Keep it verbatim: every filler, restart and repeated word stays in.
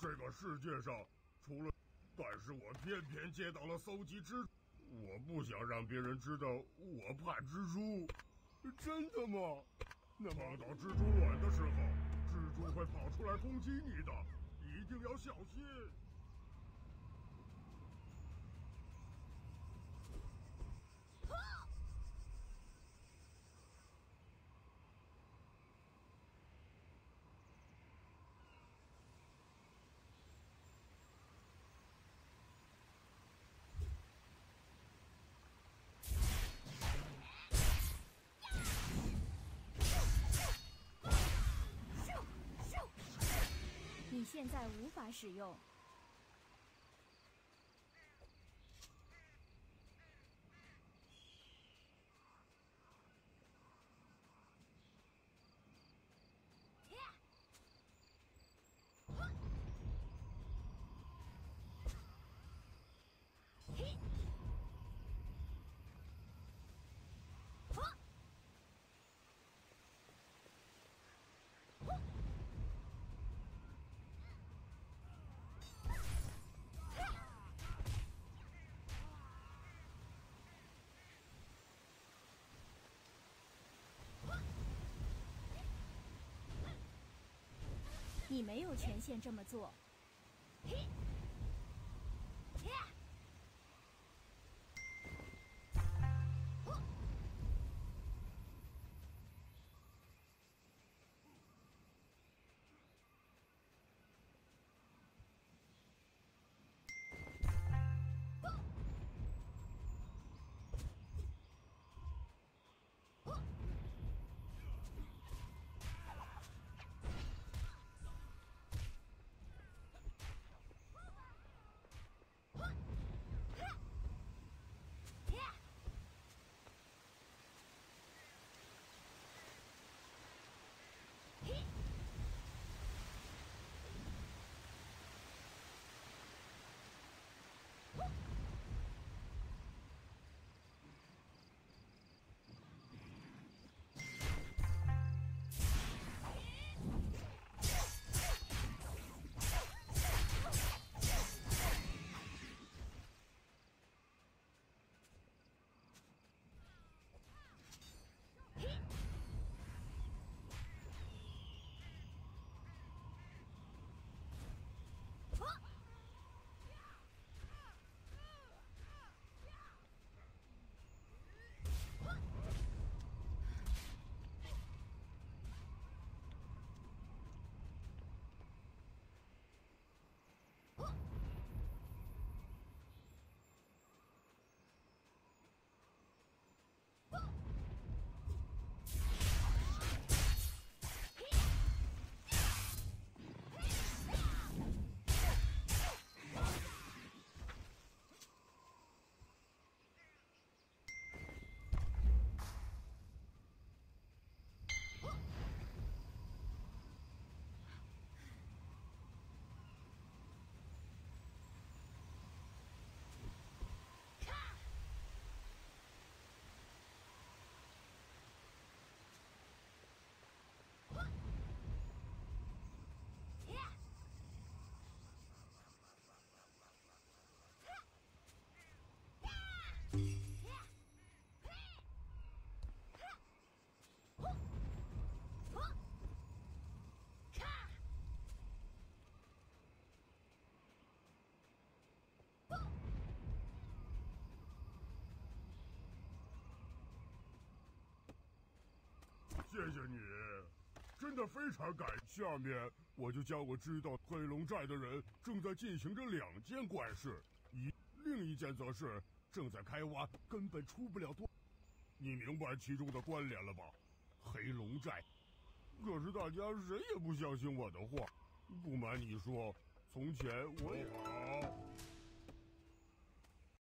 这个世界上除了，但是我偏偏接到了搜集蜘，我不想让别人知道我怕蜘蛛。 真的吗？那么碰到蜘蛛卵的时候，蜘蛛会跑出来攻击你的，一定要小心。 你现在无法使用。你没有权限这么做。 谢谢你，真的非常感。下面我就将我知道黑龙寨的人正在进行着两件怪事，一另一件则是正在开挖，根本出不了多。你明白其中的关联了吧？黑龙寨，可是大家谁也不相信我的话。不瞒你说，从前我也……